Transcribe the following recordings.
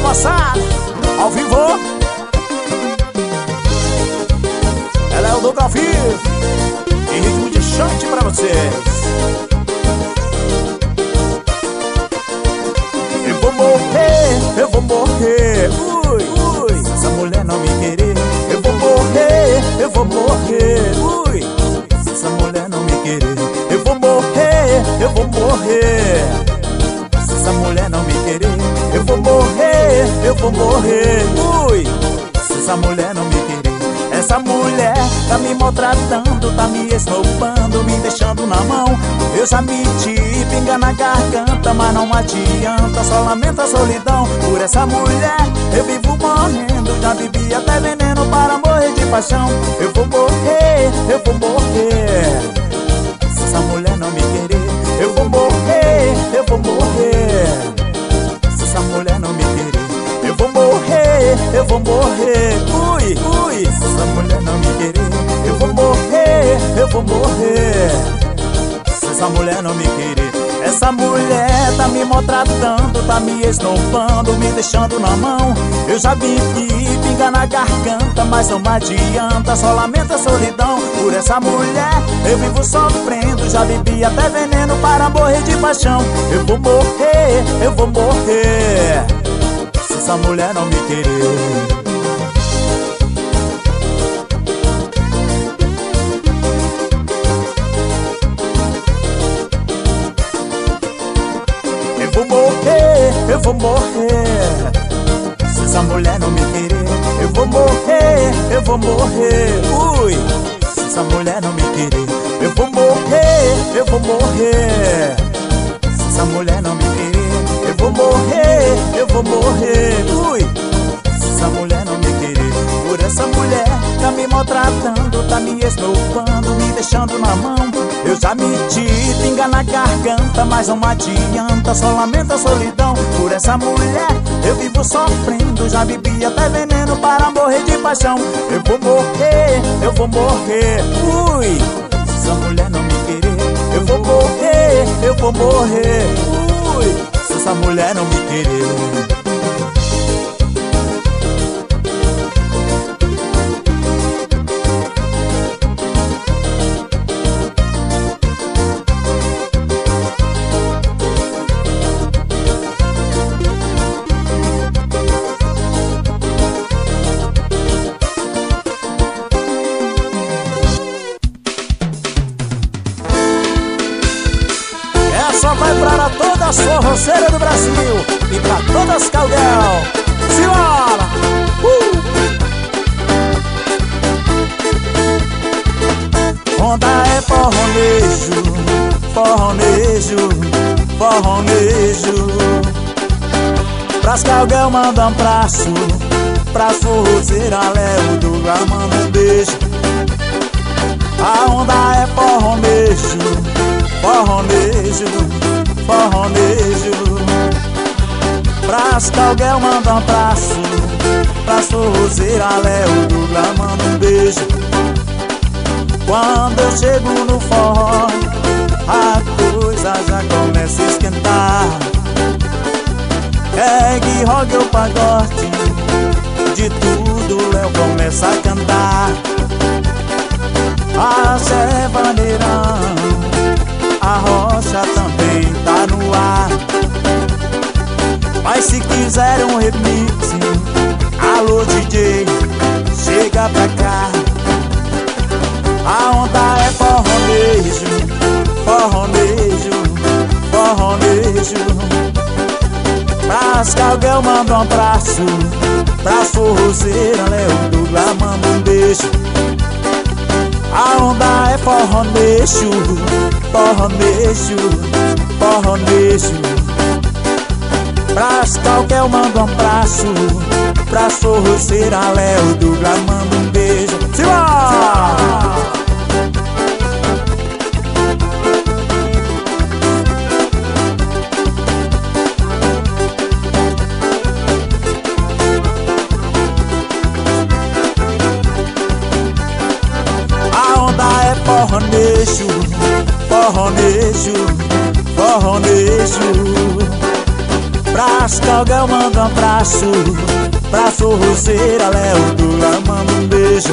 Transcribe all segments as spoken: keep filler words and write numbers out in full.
moçada, ao vivo. Ela é o Duca ao vivo, em ritmo de chante pra vocês. Eu vou morrer, eu vou morrer, ui, ui, se essa mulher não me querer. Eu vou morrer, eu vou morrer, ui, se essa mulher não me querer. Eu vou morrer, eu vou morrer, se essa mulher não me querer. Eu vou morrer, eu vou morrer, ui, se essa mulher não me querer. Essa mulher tá me maltratando, tá me esnobando, me deixando na mão. Eu já meti pinga na garganta, mas não adianta, só lamento a solidão. Por essa mulher eu vivo morrendo, já bebi até veneno para morrer de paixão. Eu vou morrer, eu vou morrer, se essa mulher não me querer. Eu vou morrer, eu vou morrer, se essa mulher não me querer. Eu vou morrer, eu vou morrer, ui, ui, se essa mulher não me querer. Eu vou morrer, eu vou morrer, se essa mulher não me querer. Essa mulher tá me maltratando, tá me esnobando, me deixando na mão. Eu já bebi pinga na garganta, mas não adianta, só lamento a solidão. Por essa mulher eu vivo sofrendo, já bebi até veneno para morrer de paixão. Eu vou morrer, eu vou morrer, se essa mulher não me querer. Eu vou morrer, eu vou morrer, se essa mulher não me querer. Eu vou morrer, eu vou morrer, ui, se essa mulher não me querer. Eu vou morrer, eu vou morrer, se essa mulher não me querer. Eu vou morrer, eu vou morrer, ui, se essa mulher não me querer. Por essa mulher tá me maltratando, tá me esnobando, me deixando na mão. Eu já meti pinga na garganta, mas não adianta, só lamento a solidão. Por essa mulher eu vivo sofrendo, já bebi até veneno para morrer de paixão. Eu vou morrer, eu vou morrer, ui, se essa mulher não me querer. Eu vou morrer, eu vou morrer, ui, se essa mulher não me querer. Essa vai para todas as forroceiras do Brasil e para todas as Caldeirão. Simbora! Uh! Onda é forronejo, forronejo, forronejo. Pras Caldeirão manda um abraço, pras forroceiras Léo do Lugar manda um beijo. A onda é forronejo, forronejo, forronejo. Pras Calguel manda um abraço, pras forrozeiras Léo do Lugar manda um beijo. Quando eu chego no forró, a coisa já começa a esquentar. Reggae, rock ou pagode, de tudo Léo começa a cantar. Axé, bandeirão, a rocha também tá no ar. Mas se quiser um remix, alô D J, chega pra cá. A onda é forronejo, forronejo, forronejo. Pras Calguel manda um abraço, pras forrozeiras Léo do Lugar manda um beijo. A onda é forronejo, forronejo, forronejo. Pras Calguel manda um abraço, pras forrozeiras Léo do Lugar manda um beijo. Simbora! Forronejo, forronejo, forronejo. Pras Calguel manda um abraço, pra Forrozeira Léo Dura manda um beijo.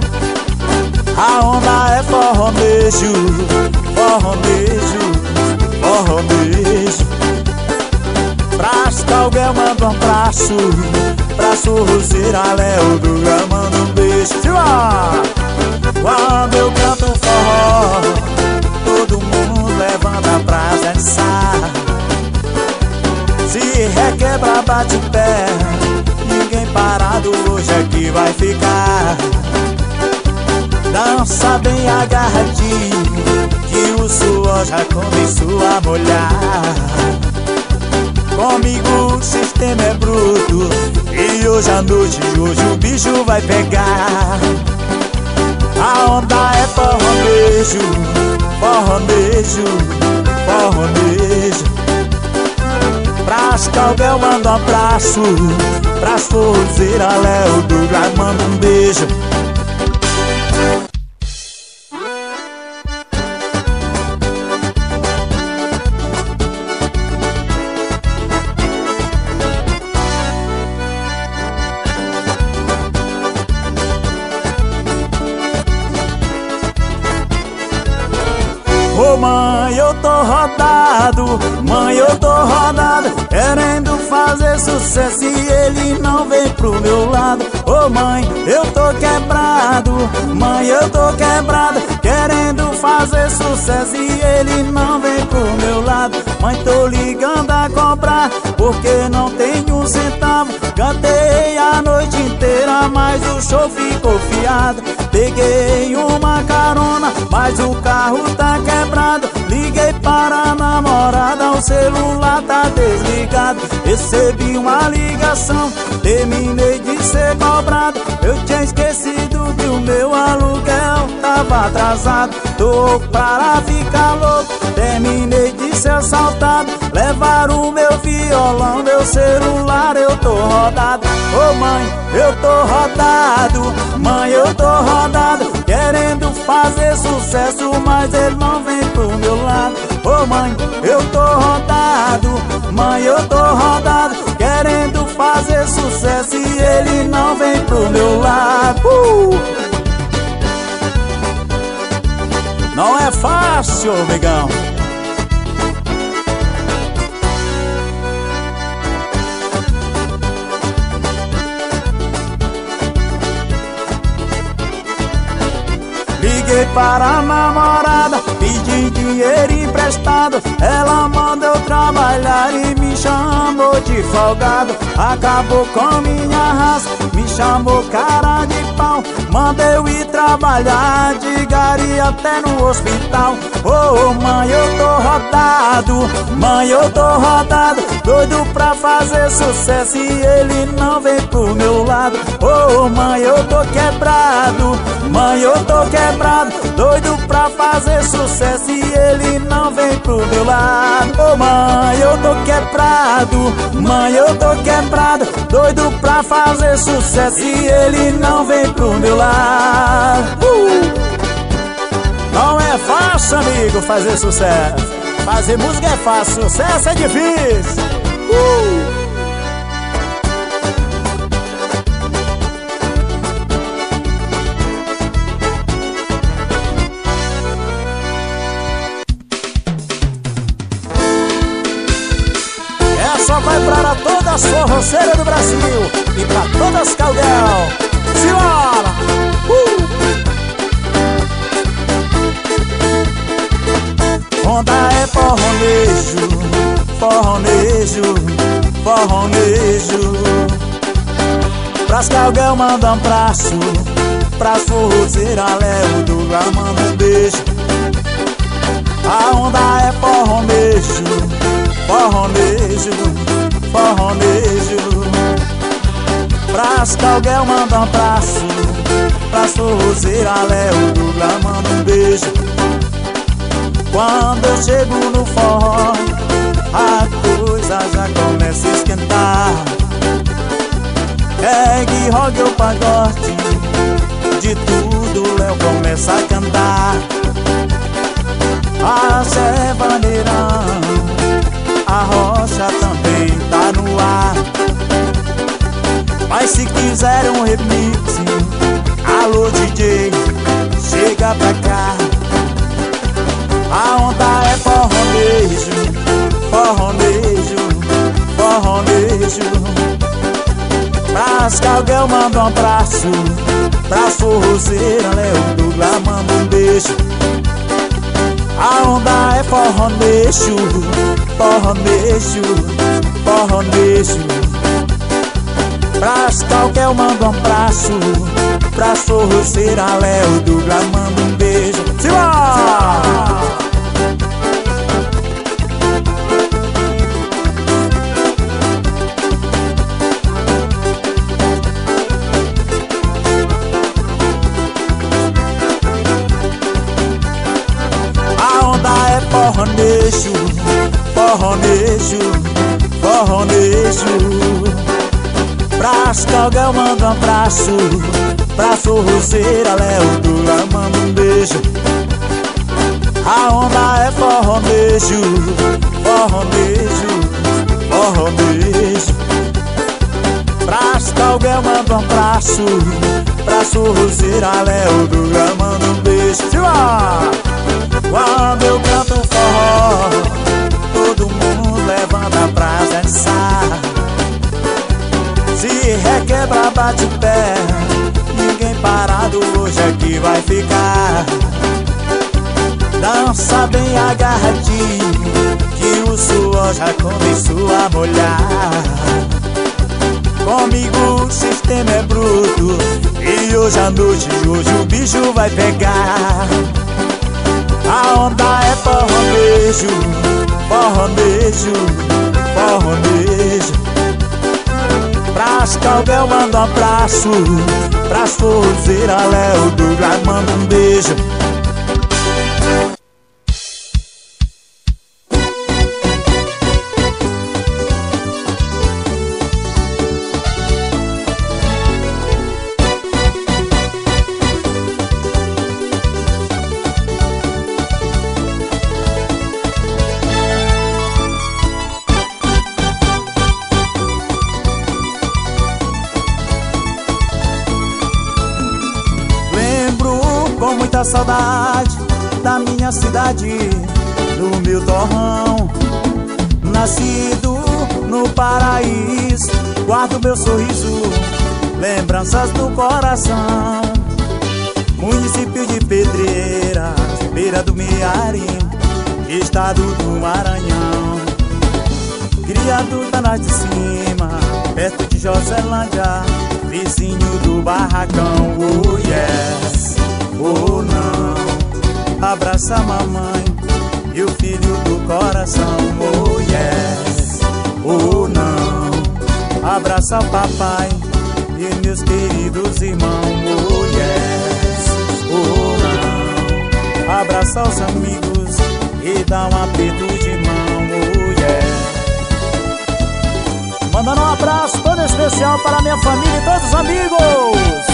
A onda é forronejo, forronejo, forronejo. Pras Calguel manda um abraço, pra Forrozeira Léo Dura manda um beijo. Quando eu canto forró, todo mundo levanta pra dançar. Se requebra, bate pé, ninguém parado hoje aqui vai ficar. Dança bem agarradinho, que o suor já começou a molhar. Comigo o sistema é bruto, e hoje à noite, hoje o bicho vai pegar. A onda é forronejo, forronejo, forronejo. Pras Calguel manda um abraço, pras Forrozeira Léo Dura manda um beijo. Ô mãe, eu tô rodado, mãe, eu tô rodado, querendo fazer sucesso e ele não vem pro meu lado. Ô mãe, eu tô quebrado, mãe, eu tô quebrado, querendo fazer sucesso e ele não vem pro meu lado. Mãe, tô ligando a cobrar, porque não tenho um centavo. Cantei a noite inteira, mas o show ficou fiado. Peguei uma carona, mas o carro tá quebrado. Liguei para a namorada, o celular tá desligado. Recebi uma ligação, terminei de ser cobrado. Eu tinha esquecido que o meu aluguel tava atrasado. Tô para ficar louco, terminei de ser assaltado. Levaram o meu violão, meu celular, eu tô rodado. Ô mãe, eu tô rodado, mãe, eu tô rodado, querendo fazer sucesso, mas ele não vem pro meu lado. Ô mãe, eu tô rodado, mãe, eu tô rodado, querendo fazer sucesso e ele não vem pro meu lado. uh! Não é fácil, amigão. Liguei para a namorada, pedi dinheiro emprestado. Ela mandou trabalhar e me chamou de folgado. Acabou com minha raça, me chamou cara de pau. Mandei eu ir trabalhar de gari até no hospital. Ô oh, mãe, eu tô rodado, mãe, eu tô rodado, doido pra fazer sucesso e ele não vem pro meu lado. Ô oh, mãe, eu tô quebrado, mãe, eu tô quebrado, doido pra fazer sucesso e ele não vem pro meu lado. Ô oh, mãe, eu tô quebrado, mãe, eu tô quebrado, doido pra fazer sucesso e ele não vem pro meu lado. uh! Não é fácil, amigo, fazer sucesso. Fazer música é fácil, sucesso é difícil. uh! Só vai para todas as forroceiras do Brasil e para todas as Calguel. Simbora! Uh! Onda é forronejo, forronejo, forronejo. Pras Calguel manda um abraço, pras Forrozeira Léo Dura manda um beijo. A onda é forronejo, forronejo, forronejo. Pras Calguel manda um abraço, pras Forrozeira Léo Dura manda um beijo. Quando eu chego no forró, a coisa já começa a esquentar. Reggae, rock ou pagode, de tudo Léo começa a cantar. Axé, bandeirão, a rocha também tá chega pra cá. A onda é forronejo, forronejo, forronejo. Pras Calguel manda um abraço, pra forrozeira Léo Douglas manda um beijo. A onda é forronejo, forronejo, forronejo. Pras Calguel manda um abraço, pra forrozeira Léo Douglas manda um beijo. Simbora! Forronejo, forronejo, forronejo. Pras Calguel manda um abraço, pra forrozeira Léo Douglas manda um beijo. A onda é forronejo, forronejo, forronejo. Pras Calguel manda um abraço, pra forrozeira Léo Douglas manda um beijo. Quando eu canto forró, todo mundo levanta pra dançar. Se requebra, bate o pé, ninguém parado hoje aqui vai ficar. Dança bem agarradinho, que o suor já começou a molhar. Comigo o sistema é bruto, e hoje à noite, hoje o bicho vai pegar. A onda é forronejo, forronejo, forronejo. Pras Calguel manda um abraço, pras forrozeira Léo Douglas manda um beijo. Com muita saudade da minha cidade, do meu torrão. Nascido no paraíso, guardo meu sorriso, lembranças do coração. Município de Pedreiras, beira do Mearim, estado do Maranhão. Criado da Norte de Cima, perto de Joselândia, vizinho do Barracão. Oh yes, oh não, abraça a mamãe e o filho do coração. Oh yes, oh não, abraça o papai e meus queridos irmãos. Oh yes, oh não, abraça os amigos e dá um aperto de mão. Oh yes. Mandando um abraço todo especial para a minha família e todos os amigos.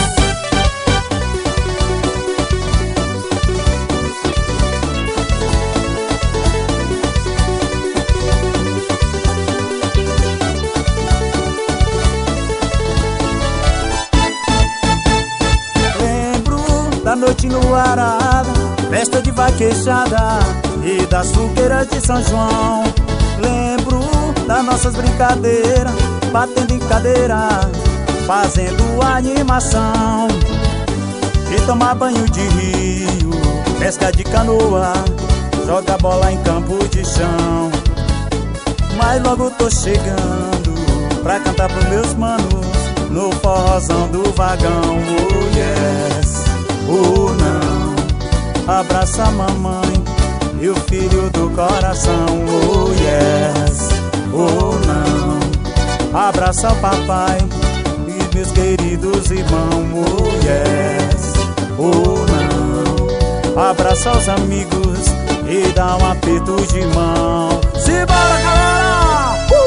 Da noite enluarada, festa de vaquejada e das fogueiras de São João. Lembro das nossas brincadeiras, batendo em cadeira, fazendo animação. E tomar banho de rio, pesca de canoa, joga bola em campo de chão. Mas logo tô chegando pra cantar pros meus manos no forrozão do vagão. Oh yes, oh não, abraça a mamãe e o filho do coração. Oh yes, oh não, abraça o papai e meus queridos irmãos. Oh yes, oh não, abraça os amigos e dá um aperto de mão. Simbora, galera! Uh!